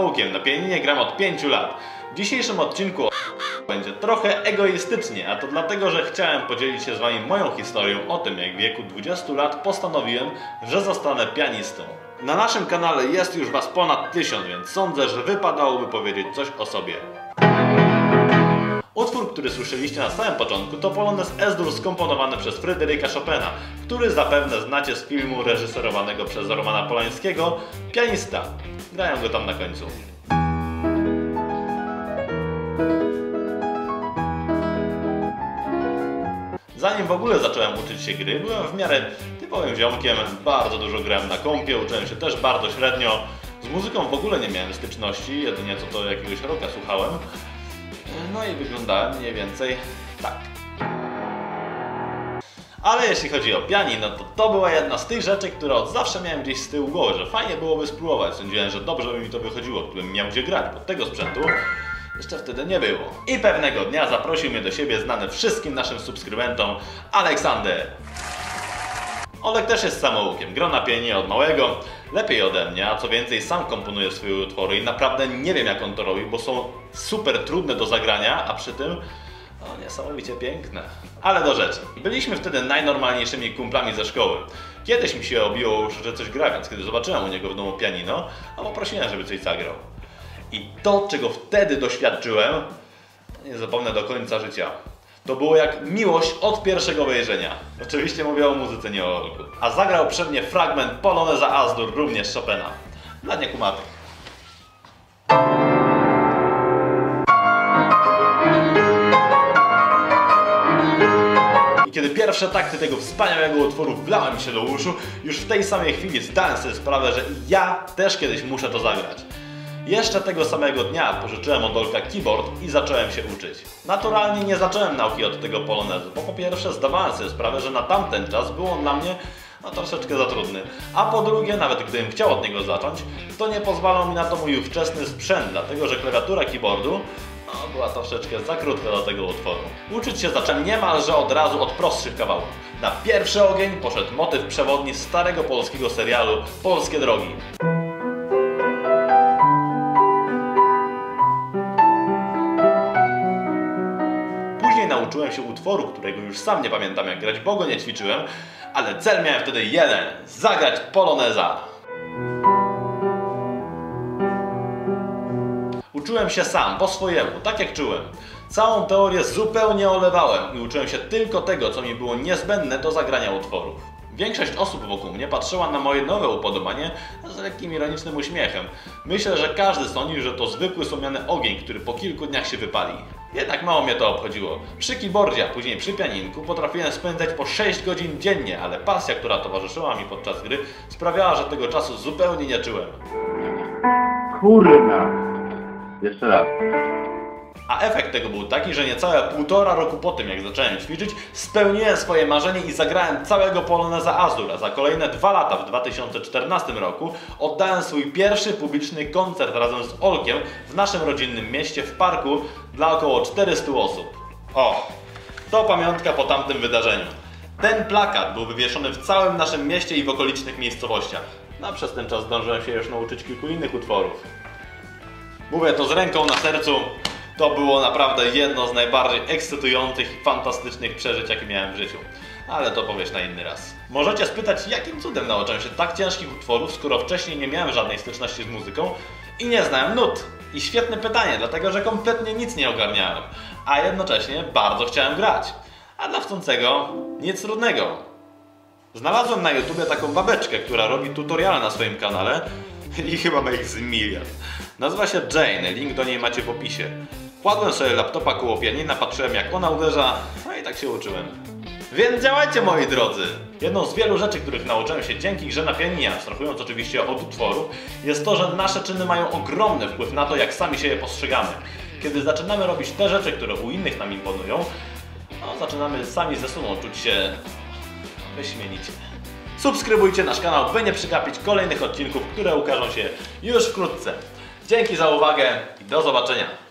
Samoukiem, na pianinie gram od 5 lat. W dzisiejszym odcinku będzie trochę egoistycznie, a to dlatego, że chciałem podzielić się z Wami moją historią o tym, jak w wieku 20 lat postanowiłem, że zostanę pianistą. Na naszym kanale jest już Was ponad 1000, więc sądzę, że wypadałoby powiedzieć coś o sobie. Utwór, który słyszeliście na samym początku, to polonez Es-Dur skomponowany przez Fryderyka Chopina, który zapewne znacie z filmu reżyserowanego przez Romana Polańskiego Pianista. Grają go tam na końcu. Zanim w ogóle zacząłem uczyć się gry, byłem w miarę typowym ziomkiem, bardzo dużo grałem na kompie, uczyłem się też bardzo średnio. Z muzyką w ogóle nie miałem styczności, jedynie co to jakiegoś rocka słuchałem. No i wyglądałem mniej więcej tak. Ale jeśli chodzi o pianino, to była jedna z tych rzeczy, które od zawsze miałem gdzieś z tyłu głowy, że fajnie byłoby spróbować. Sądziłem, że dobrze by mi to wychodziło, gdybym miał gdzie grać, bo tego sprzętu jeszcze wtedy nie było. I pewnego dnia zaprosił mnie do siebie znany wszystkim naszym subskrybentom Aleksander. Olek też jest samoukiem, gra na pianinie od małego, lepiej ode mnie, a co więcej sam komponuje swoje utwory i naprawdę nie wiem jak on to robi, bo są super trudne do zagrania, a przy tym niesamowicie piękne. Ale do rzeczy. Byliśmy wtedy najnormalniejszymi kumplami ze szkoły. Kiedyś mi się obiło już, że coś gra, więc kiedy zobaczyłem u niego w domu pianino, a poprosiłem, żeby coś zagrał. I to, czego wtedy doświadczyłem, nie zapomnę do końca życia. To było jak miłość od pierwszego wejrzenia. Oczywiście mówię o muzyce, nie o Olku. A zagrał przed mnie fragment poloneza Es-Dur, również Chopina. Dla niekumatych. I kiedy pierwsze takty tego wspaniałego utworu wlały mi się do uszu, już w tej samej chwili zdałem sobie sprawę, że ja też kiedyś muszę to zagrać. Jeszcze tego samego dnia pożyczyłem od Olka keyboard i zacząłem się uczyć. Naturalnie nie zacząłem nauki od tego polonezu, bo po pierwsze zdawałem sobie sprawę, że na tamten czas był on dla mnie troszeczkę za trudny. A po drugie, nawet gdybym chciał od niego zacząć, to nie pozwalał mi na to mój ówczesny sprzęt, dlatego że klawiatura keyboardu była troszeczkę za krótka do tego utworu. Uczyć się zacząłem niemalże od razu od prostszych kawałków. Na pierwszy ogień poszedł motyw przewodni starego polskiego serialu Polskie Drogi. Nauczyłem się utworu, którego już sam nie pamiętam jak grać, bo go nie ćwiczyłem, ale cel miałem wtedy jeden: zagrać poloneza. Uczyłem się sam, po swojemu, tak jak czułem. Całą teorię zupełnie olewałem i uczyłem się tylko tego, co mi było niezbędne do zagrania utworów. Większość osób wokół mnie patrzyła na moje nowe upodobanie z lekkim ironicznym uśmiechem. Myślę, że każdy sądził, że to zwykły słomiany ogień, który po kilku dniach się wypali. Jednak mało mnie to obchodziło. Przy keyboardzie, a później przy pianinku potrafiłem spędzać po 6 godzin dziennie, ale pasja, która towarzyszyła mi podczas gry, sprawiała, że tego czasu zupełnie nie czułem. Kurna! Jeszcze raz. A efekt tego był taki, że niecałe 1,5 roku po tym, jak zacząłem ćwiczyć, spełniłem swoje marzenie i zagrałem całego poloneza Es-Dur, a za kolejne 2 lata, w 2014 roku, oddałem swój pierwszy publiczny koncert razem z Olkiem w naszym rodzinnym mieście w parku dla około 400 osób. O, to pamiątka po tamtym wydarzeniu. Ten plakat był wywieszony w całym naszym mieście i w okolicznych miejscowościach. No, przez ten czas zdążyłem się już nauczyć kilku innych utworów. Mówię to z ręką na sercu. To było naprawdę jedno z najbardziej ekscytujących i fantastycznych przeżyć, jakie miałem w życiu. Ale to powiesz na inny raz. Możecie spytać, jakim cudem nauczyłem się tak ciężkich utworów, skoro wcześniej nie miałem żadnej styczności z muzyką i nie znałem nut. I świetne pytanie, dlatego że kompletnie nic nie ogarniałem, a jednocześnie bardzo chciałem grać. A dla chcącego nic trudnego. Znalazłem na YouTubie taką babeczkę, która robi tutoriale na swoim kanale i chyba ma ich z miliard. Nazywa się Jane, link do niej macie w opisie. Kładłem sobie laptopa koło pianina, patrzyłem jak ona uderza, no i tak się uczyłem. Więc działajcie, moi drodzy! Jedną z wielu rzeczy, których nauczyłem się dzięki grze na pianinie, abstrahując oczywiście od utworu, jest to, że nasze czyny mają ogromny wpływ na to, jak sami się je postrzegamy. Kiedy zaczynamy robić te rzeczy, które u innych nam imponują, zaczynamy sami ze sobą czuć się wyśmienicie. Subskrybujcie nasz kanał, by nie przegapić kolejnych odcinków, które ukażą się już wkrótce. Dzięki za uwagę i do zobaczenia!